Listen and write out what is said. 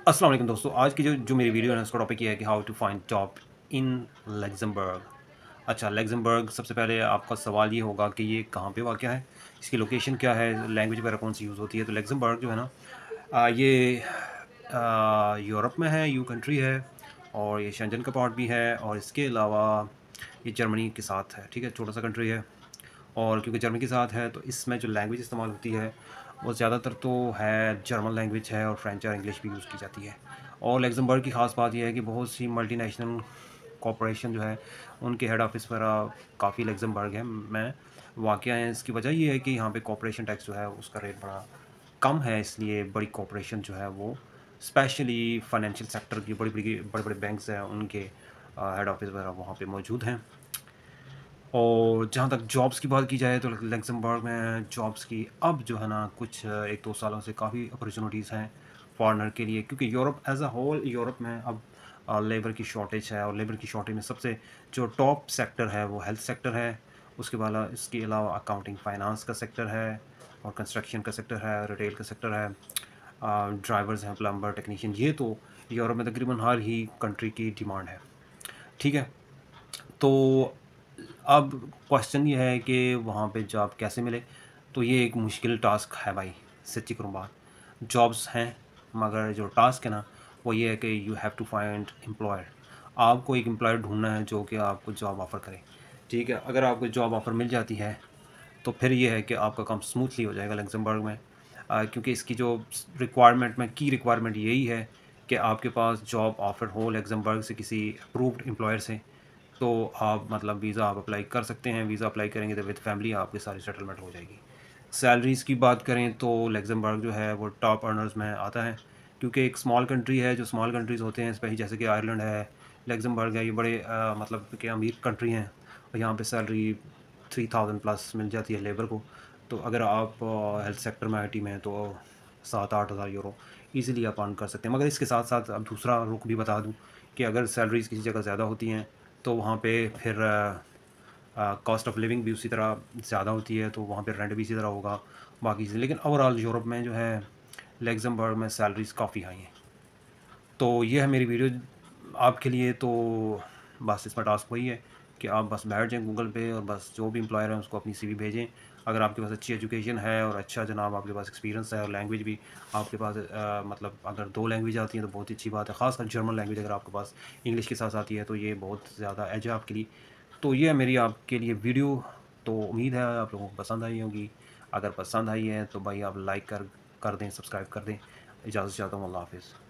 अस्सलाम वालेकुम दोस्तों। आज की जो जो मेरी वीडियो है ना, उसका टॉपिक ये है कि how to find job in Luxembourg. अच्छा, लग्जमबर्ग सबसे पहले आपका सवाल ये होगा कि ये कहाँ पे वाक़या है, इसकी लोकेशन क्या है, लैंग्वेज वगैरह कौन सी यूज़ होती है। तो लग्जमबर्ग जो है ना, ये यूरोप में है, यू कंट्री है, और ये शेंजन का पार्ट भी है, और इसके अलावा ये जर्मनी के साथ है। ठीक है, छोटा सा कंट्री है, और क्योंकि जर्मनी के साथ है तो इसमें जो लैंग्वेज इस्तेमाल होती है वो ज़्यादातर तो है जर्मन लैंग्वेज है, और फ्रेंच और इंग्लिश भी यूज़ की जाती है। और लग्जमबर्ग की ख़ास बात यह है कि बहुत सी मल्टीनेशनल कॉरपोरेशन जो है उनके हेड ऑफिस वगैरह काफ़ी लग्जमबर्ग है में वाक़या है। इसकी वजह ये है कि यहाँ पे कॉरपोरेशन टैक्स जो है उसका रेट बड़ा कम है, इसलिए बड़ी कॉरपोरेशन जो है वो स्पेशली फाइनेंशियल सेक्टर की बड़े बड़े बैंक्स हैं, उनके हेड ऑफिस वगैरह वहाँ पे मौजूद हैं। और जहाँ तक जॉब्स की बात की जाए तो लग्जमबर्ग में जॉब्स की अब जो है ना कुछ 1-2 सालों से काफ़ी अपॉर्चुनिटीज़ हैं फॉरेनर के लिए, क्योंकि Europe as a whole Europe में अब लेबर की शॉर्टेज है, और लेबर की शॉर्टेज में सबसे जो टॉप सेक्टर है वो हेल्थ सेक्टर है। उसके बाद इसके अलावा अकाउंटिंग फाइनेंस का सेक्टर है, और कंस्ट्रक्शन का सेक्टर है, रिटेल का सेक्टर है, ड्राइवर्स हैं, प्लम्बर, टेक्नीशियन। ये तो यूरोप में तकरीबन हर ही कंट्री की डिमांड है। ठीक है, तो अब क्वेश्चन ये है कि वहाँ पे जॉब कैसे मिले। तो ये एक मुश्किल टास्क है भाई, सच्ची करूँ बात। जॉब्स हैं, मगर जो टास्क है ना वो ये है कि you have to find employer. आपको एक एम्प्लॉयर ढूंढना है जो कि आपको जॉब ऑफ़र करे। ठीक है, अगर आपको जॉब ऑफ़र मिल जाती है तो फिर ये है कि आपका काम स्मूथली हो जाएगा लग्जमबर्ग में। क्योंकि इसकी जो रिक्वायरमेंट में की रिक्वायरमेंट यही है कि आपके पास जॉब ऑफ़र हो लग्जमबर्ग से किसी अप्रूव्ड एम्प्लॉयर से, तो आप मतलब वीज़ा आप अप्लाई कर सकते हैं। वीज़ा अप्लाई करेंगे तो विद फैमिली आपकी सारी सेटलमेंट हो जाएगी। सैलरीज़ की बात करें तो लग्जमबर्ग जो है वो टॉप अर्नर्स में आता है, क्योंकि एक स्मॉल कंट्री है। जो स्मॉल कंट्रीज़ होते हैं स्पेशली जैसे कि आयरलैंड है, लग्जमबर्ग है, ये बड़े मतलब कि अमीर कंट्री हैं, और यहाँ पे सैलरी 3000 प्लस मिल जाती है लेबर को। तो अगर आप हेल्थ सेक्टर में आईटी में हैं तो 7-8 हज़ार यूरो ईज़िली आप अर्न कर सकते हैं। मगर इसके साथ-साथ अब दूसरा रुख भी बता दूँ कि अगर सैलरीज़ किसी जगह ज़्यादा होती हैं तो वहाँ पे फिर कॉस्ट ऑफ लिविंग भी उसी तरह ज़्यादा होती है, तो वहाँ पे रेंट भी इसी तरह होगा बाकी चीज़ें। लेकिन ओवरऑल यूरोप में जो है लग्जमबर्ग में सैलरीज़ काफ़ी हाई हैं। तो ये है मेरी वीडियो आपके लिए। तो बस इसमें टास्क वही है कि आप बस बैठ जाएँ गूगल पे, और बस जो भी एम्प्लॉयर है उसको अपनी सीवी भेजें। अगर आपके पास अच्छी एजुकेशन है और अच्छा जनाब आपके पास एक्सपीरियंस है, और लैंग्वेज भी आपके पास मतलब अगर 2 लैंग्वेज आती हैं तो बहुत अच्छी बात है। ख़ासकर जर्मन लैंग्वेज अगर आपके पास इंग्लिश के साथ आती है तो ये बहुत ज़्यादा एज है आपके लिए। तो ये है मेरी आपके लिए वीडियो। तो उम्मीद है आप लोगों को पसंद आई होगी। अगर पसंद आई है तो भाई आप लाइक कर कर दें, सब्सक्राइब कर दें। इजाज़त चाहता हूँ, अल्लाह हाफ़िज़।